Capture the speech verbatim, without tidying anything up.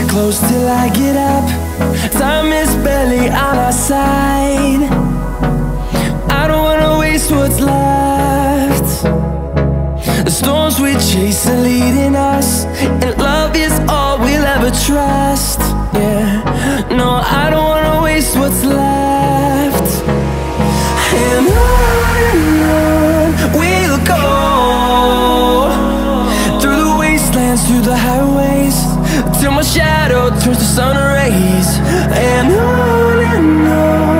close till I get up. Time is barely on our side. I don't wanna waste what's left. The storms we chase are leading us, and love is all we'll ever trust. Yeah, no, I don't wanna waste what's left. And on and on we'll go, through the wastelands, through the highways, till my shadow turns to sun rays. And on and on